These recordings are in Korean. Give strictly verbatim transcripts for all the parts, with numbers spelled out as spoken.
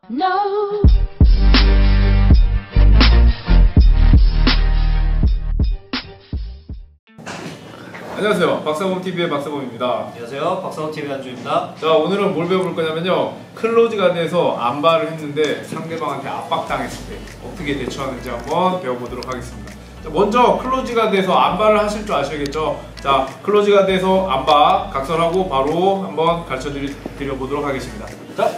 No. 안녕하세요. 박사범티비의 박사범입니다. 안녕하세요. 박사범티비 안주입니다. 자, 오늘은 뭘 배워볼 거냐면요, 클로즈 가드에서 안바를 했는데 상대방한테 압박당했을 때 어떻게 대처하는지 한번 배워보도록 하겠습니다. 자, 먼저 클로즈 가드에서 안바를 하실 줄 아셔야겠죠. 자, 클로즈 가드에서 안바 각설하고 바로 한번 가르쳐 드려 보도록 하겠습니다. 자,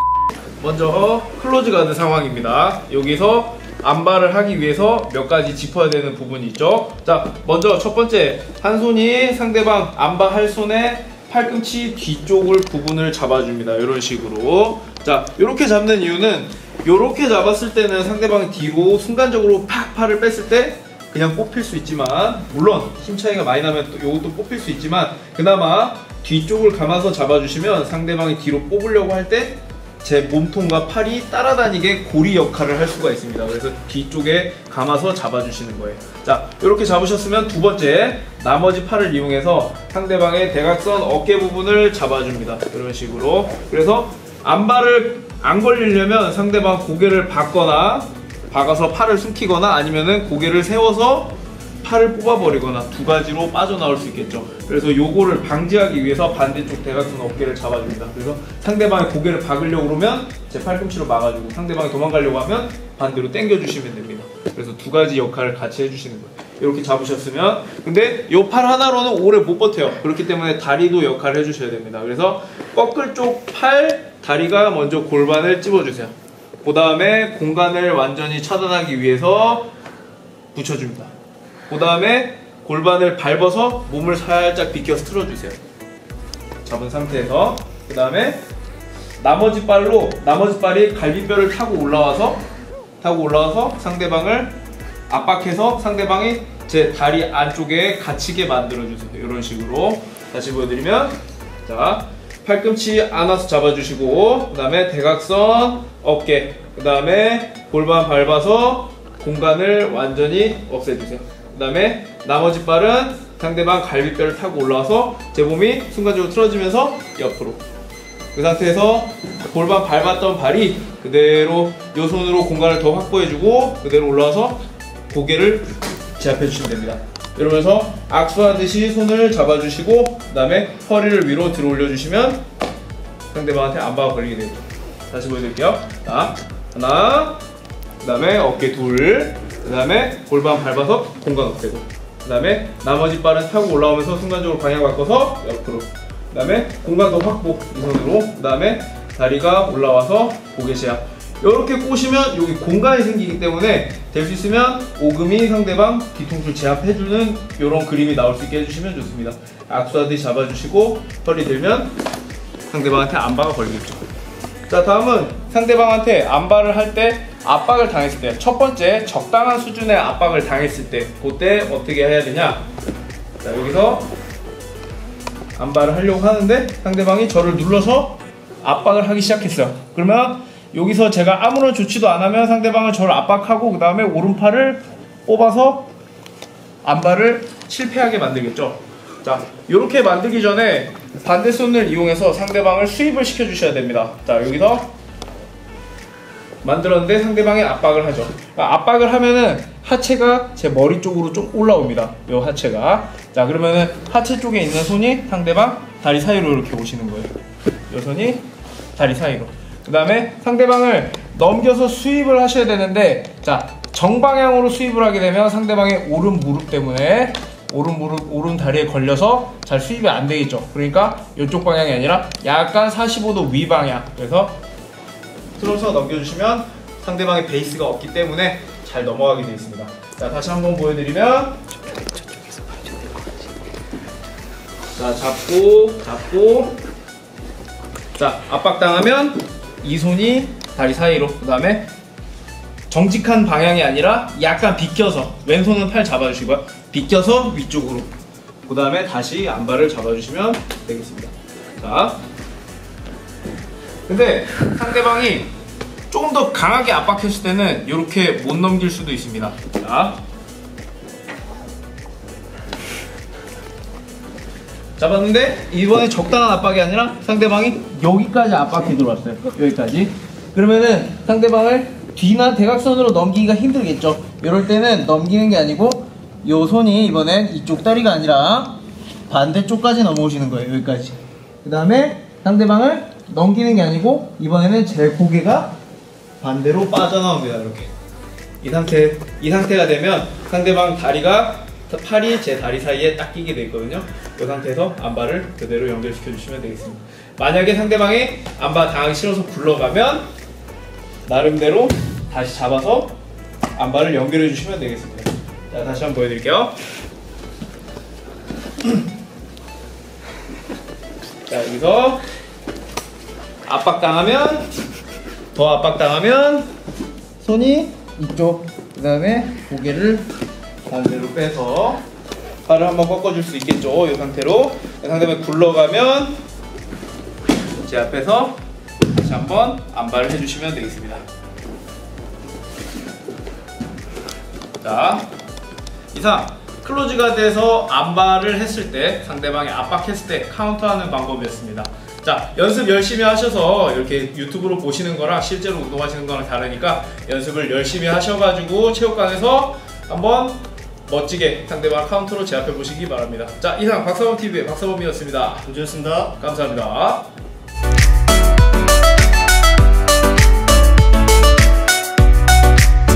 먼저 클로즈 가드 상황입니다. 여기서 안바를 하기 위해서 몇 가지 짚어야 되는 부분이 있죠. 자, 먼저 첫 번째, 한 손이 상대방 안바 할 손의 팔꿈치 뒤쪽을 부분을 잡아줍니다. 이런 식으로. 자, 이렇게 잡는 이유는, 이렇게 잡았을 때는 상대방이 뒤로 순간적으로 팍 팔을 뺐을 때 그냥 뽑힐 수 있지만, 물론 힘 차이가 많이 나면 또 이것도 뽑힐 수 있지만, 그나마 뒤쪽을 감아서 잡아주시면 상대방이 뒤로 뽑으려고 할 때 제 몸통과 팔이 따라다니게 고리 역할을 할 수가 있습니다. 그래서 뒤쪽에 감아서 잡아주시는 거예요. 자, 이렇게 잡으셨으면 두 번째, 나머지 팔을 이용해서 상대방의 대각선 어깨 부분을 잡아줍니다. 이런 식으로. 그래서 안바를 안 걸리려면 상대방 고개를 박거나 박아서 팔을 숨기거나 아니면은 고개를 세워서 팔을 뽑아버리거나 두 가지로 빠져나올 수 있겠죠. 그래서 요거를 방지하기 위해서 반대쪽 대각선 어깨를 잡아줍니다. 그래서 상대방의 고개를 박으려고 그러면 제 팔꿈치로 막아주고, 상대방이 도망가려고 하면 반대로 당겨주시면 됩니다. 그래서 두 가지 역할을 같이 해주시는 거예요. 이렇게 잡으셨으면, 근데 요 팔 하나로는 오래 못 버텨요. 그렇기 때문에 다리도 역할을 해주셔야 됩니다. 그래서 거끌 쪽 팔, 다리가 먼저 골반을 찝어주세요. 그 다음에 공간을 완전히 차단하기 위해서 붙여줍니다. 그 다음에 골반을 밟아서 몸을 살짝 비껴서 틀어주세요. 잡은 상태에서. 그 다음에 나머지 발로, 나머지 발이 갈비뼈를 타고 올라와서 타고 올라와서 상대방을 압박해서 상대방이 제 다리 안쪽에 갇히게 만들어주세요. 이런 식으로. 다시 보여드리면, 자, 팔꿈치 안아서 잡아주시고, 그 다음에 대각선 어깨, 그 다음에 골반 밟아서 공간을 완전히 없애주세요. 그 다음에 나머지 발은 상대방 갈비뼈를 타고 올라와서 제 몸이 순간적으로 틀어지면서 옆으로. 그 상태에서 골반 밟았던 발이 그대로 요 손으로 공간을 더 확보해주고 그대로 올라와서 고개를 제압해주시면 됩니다. 이러면서 악수하듯이 손을 잡아주시고, 그 다음에 허리를 위로 들어 올려주시면 상대방한테 안바가 걸리게 되죠. 다시 보여드릴게요. 자, 하나, 그 다음에 어깨 둘, 그 다음에 골반 밟아서 공간 없애고, 그 다음에 나머지 발은 타고 올라오면서 순간적으로 방향 바꿔서 옆으로, 그 다음에 공간도 확보, 이 손으로, 그 다음에 다리가 올라와서 고개 제압. 이렇게 꼬시면 여기 공간이 생기기 때문에 될 수 있으면 오금이 상대방 뒤통수를 제압해주는 이런 그림이 나올 수 있게 해주시면 좋습니다. 악수하듯이 잡아주시고 허리 들면 상대방한테 안바가 걸리겠죠. 자, 다음은 상대방한테 안바를 할 때 압박을 당했을 때, 첫 번째, 적당한 수준의 압박을 당했을 때 그때 어떻게 해야 되냐. 자, 여기서 안바를 하려고 하는데 상대방이 저를 눌러서 압박을 하기 시작했어요. 그러면 여기서 제가 아무런 조치도 안 하면 상대방은 저를 압박하고 그 다음에 오른팔을 뽑아서 안바를 실패하게 만들겠죠. 자, 이렇게 만들기 전에 반대 손을 이용해서 상대방을 수입을 시켜 주셔야 됩니다. 자, 여기서 만들었는데 상대방이 압박을 하죠. 그러니까 압박을 하면은 하체가 제 머리 쪽으로 좀 올라옵니다. 요 하체가. 자, 그러면은 하체 쪽에 있는 손이 상대방 다리 사이로 이렇게 오시는 거예요. 요 손이 다리 사이로. 그 다음에 상대방을 넘겨서 수입을 하셔야 되는데, 자, 정방향으로 수입을 하게 되면 상대방의 오른 무릎 때문에 오른 무릎, 오른 다리에 걸려서 잘 수입이 안 되겠죠. 그러니까 이쪽 방향이 아니라 약간 사십오 도 위 방향. 그래서 틀어서 넘겨주시면 상대방의 베이스가 없기 때문에 잘 넘어가게 되어 있습니다. 자, 다시 한번 보여드리면, 자, 잡고 잡고, 자, 압박당하면 이 손이 다리 사이로, 그 다음에 정직한 방향이 아니라 약간 비껴서, 왼손은 팔 잡아주시고요, 비껴서 위쪽으로, 그 다음에 다시 안바를 잡아주시면 되겠습니다. 자, 근데 상대방이 조금 더 강하게 압박했을 때는 이렇게 못 넘길 수도 있습니다. 자, 잡았는데 이번에 적당한 압박이 아니라 상대방이 여기까지 압박해 들어왔어요. 여기까지. 그러면은 상대방을 뒤나 대각선으로 넘기기가 힘들겠죠. 이럴 때는 넘기는 게 아니고 요 손이 이번엔 이쪽 다리가 아니라 반대쪽까지 넘어오시는 거예요. 여기까지. 그 다음에 상대방을 넘기는 게 아니고 이번에는 제 고개가 반대로 빠져나옵니다. 이렇게. 이 상태, 이 상태가 되면 상대방 다리가 팔이 제 다리 사이에 딱 끼게 돼 있거든요. 이 상태에서 안바를 그대로 연결시켜 주시면 되겠습니다. 만약에 상대방이 안바 당하기 싫어서 굴러가면 나름대로 다시 잡아서 안바를 연결해 주시면 되겠습니다. 자, 다시 한번 보여드릴게요. 자, 여기서 압박당하면, 더 압박당하면 손이 이쪽, 그 다음에 고개를 반대로 빼서 팔을 한번 꺾어줄 수 있겠죠. 이 상태로. 상대방이 굴러가면 제 앞에서 다시 한번 안바를 해주시면 되겠습니다. 자, 이상 클로즈 가드에서 안바를 했을 때, 상대방이 압박했을 때 카운터하는 방법이었습니다. 자, 연습 열심히 하셔서 이렇게 유튜브로 보시는 거랑 실제로 운동하시는 거랑 다르니까 연습을 열심히 하셔가지고 체육관에서 한번 멋지게 상대방 카운터로 제압해 보시기 바랍니다. 자, 이상 박사범티비의 박사범이었습니다. 우주였습니다. 감사합니다.